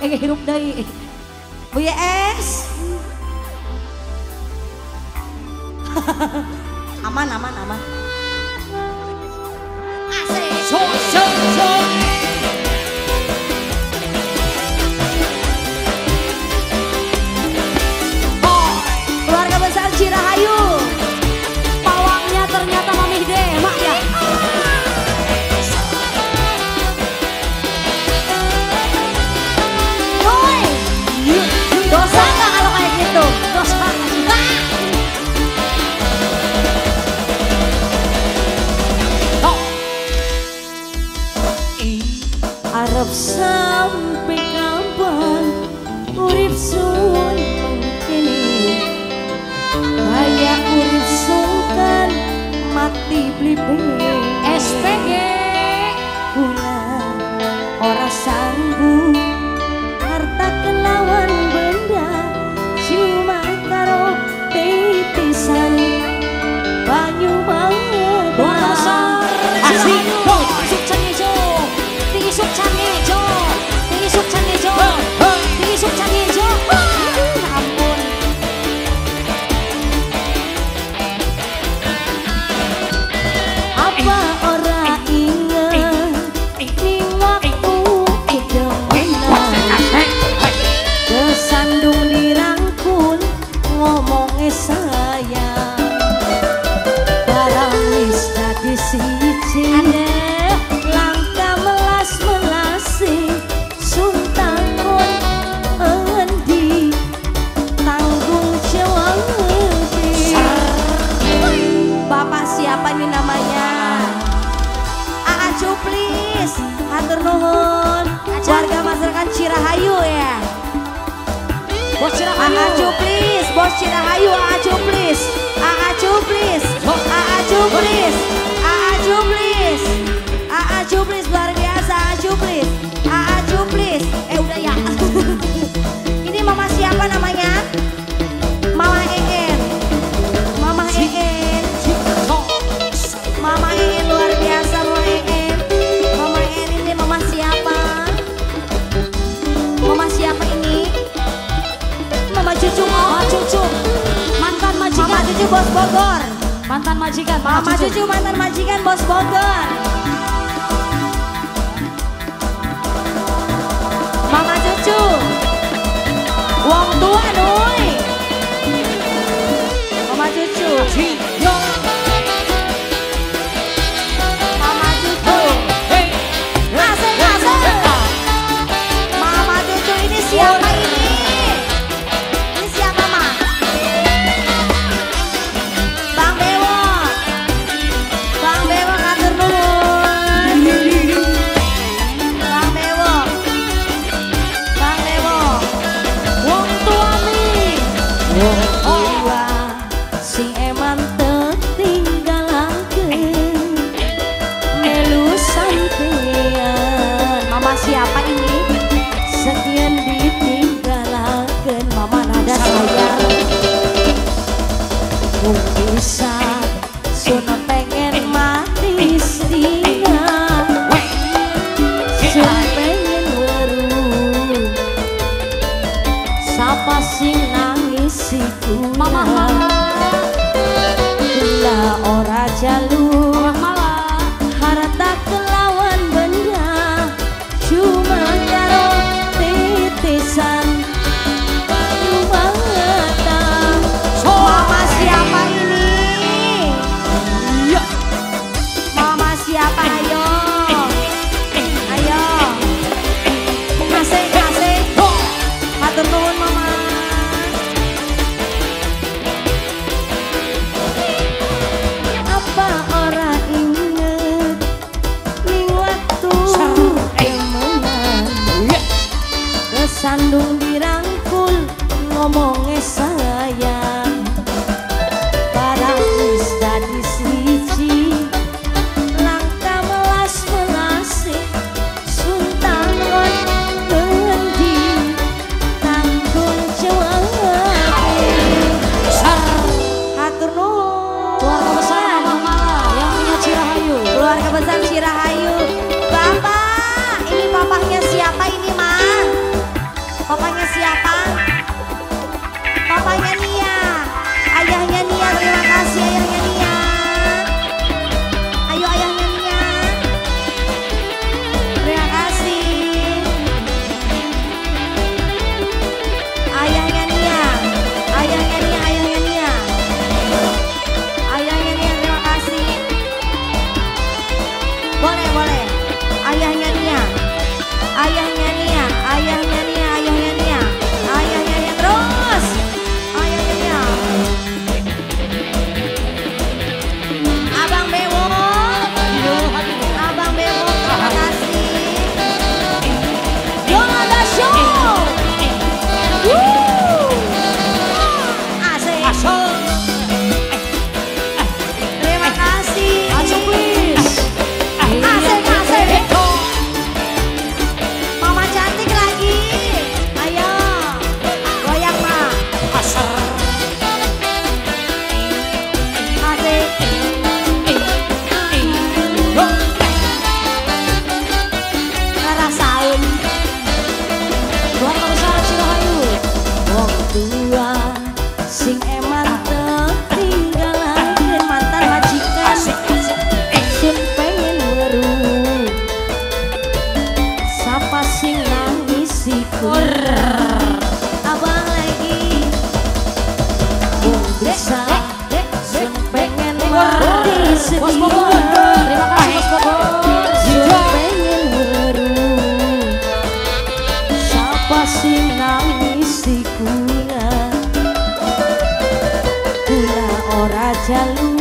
hirup deui. Bu Yes. Aman. Asik. So. Keluarga besar Cirahayu. Pawangnya ternyata Mami De, Mak ya. Woi, dosa nggak kalau kayak gitu? Dosa enggak. Arep sampai kapan urip sun ini, kayak urip sungkan mati blibe. SPG kula ora sanggup harta kelawan benda, cuma karo titisan banyu banget. Asik ampun. Apa ora inget ning waktu kedemenan, kesandung dirangkul ngomongnya sayang, barang wis dadi siji. Langkah melas-melasi suntangon endi tanggung jawab. Bapak siapa ini namanya? Aa Cuplis, hatur nuhun. Warga masyarakat Cirahayu ya. Bos Cirahayu. Aa Cuplis, Bos Cirahayu, Aa Cuplis. Aa Cuplis, Aa Cuplis, Aa Cuplis. Aa Cuplis luar biasa, Aa Cuplis. Aa Cuplis. Udah ya. Ini mama siapa namanya? Mama En. Mama En. Mama En luar biasa, Mama En. Mama En ini mama siapa? Mama siapa ini? Mama Cucu. Mama Cucu. Mantan majikan. Mama Cucu Bos Bogor. Mantan majikan. Mama Cucu mantan majikan Bos Bogor. Mama Cucu, wong tua nuy. Mama Cucu, Mama Cucu, asik. Mama Cucu ini siapa ini? Ini siapa Ma? Bang Dewo katur nuhun. Bang Dewo, wong tua nih. Wong tua si eman tertinggalakeun melu sampean. Mama siapa ini? Sekian ditinggalakeun mama nada sayang. Bisa sun pengen mati setia, sun pengen weruh sapa sing nangis si mama gula ora jalur harta kelawan benda, cuma karo titisan banyu bangetan. Mama siapa ini? Mama siapa? Ayo asik. Hatur nuhun mama. Apa ora inget ning waktu kedemenan, kesandung dirangkul ngomongnya sayang, barang wis dadi siji. Langkah melas-melasi suntangon endi tanggung jawab. Hatur nuhun. Keluarga besar Abang Mala yang punya Cirahayu. Keluarga besar Cirahayu. Bapak, ini papahnya siapa ini, Ma? Abang lagi bisa pengen mati sedih. Terima kasih Bos Bogor. Pengen weruh siapa sih nangis si kula ora jalu